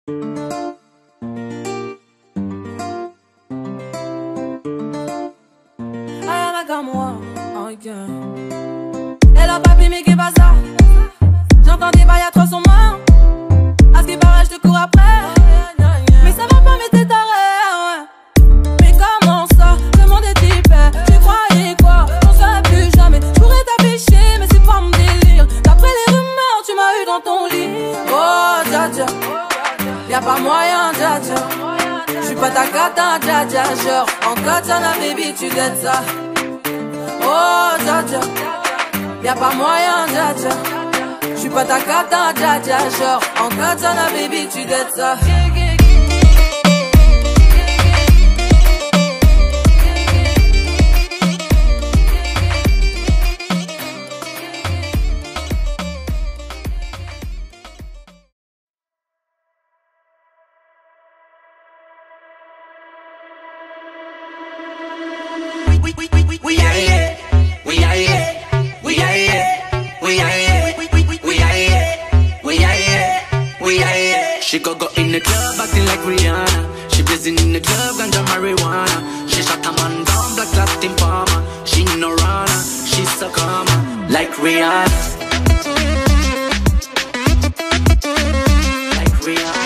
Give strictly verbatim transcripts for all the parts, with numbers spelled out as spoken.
Ayana comme moi, ok. Elle a pas mais qu'est pas ça. J'entends des bails à trois sur moi. À ce qui paraît, je te cours après. Mais ça va pas, mais t'es taré, ouais. Mais comment ça, le monde est hyper. Tu croyais quoi, on serait plus jamais. Je pourrais t'afficher, mais c'est pas mon délire. D'après les rumeurs, tu m'as eu dans ton lit. Oh, dja dja, y'a pas moyen, dja dja. J'suis pas ta cata, dja dja. Genre, en katana, baby, tu dettes ça. Oh, dja dja, y'a pas moyen, dja dja. J'suis pas ta cata, dja dja. Genre, en katana, baby, tu dettes ça. We, we, we, we, we are here. We are here. We are here. We are here. We, we, we, we are here. We are here. We are here. She go go in the club acting like Rihanna. She blazing in the club, ganja marijuana. She shot a man down, black Latin farmer. She no runner, she so calm like Rihanna. Like Rihanna.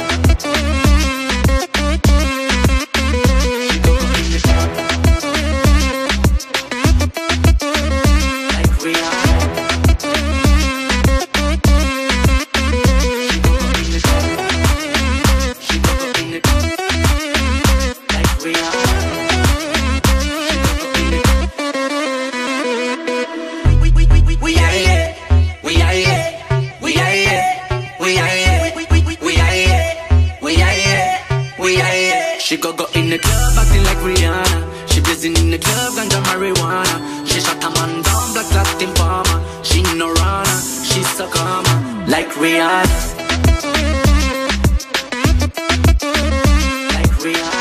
She go go in the club acting like Rihanna. She blazing in the club, ganja marijuana. She shot a man down, black Latin farmer. She no runner, she so calm like Rihanna. Like Rihanna.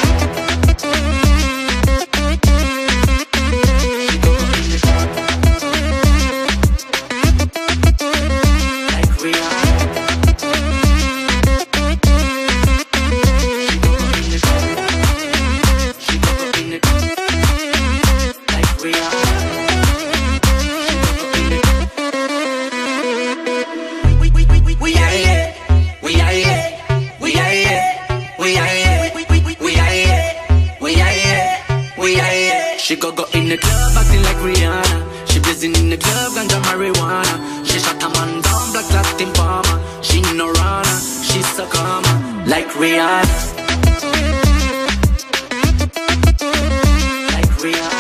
She go go in the club acting like Rihanna. She blazing in the club, ganja marijuana. She shot a man down, black Latin farmer. She no runner, she so calm like Rihanna. Like Rihanna.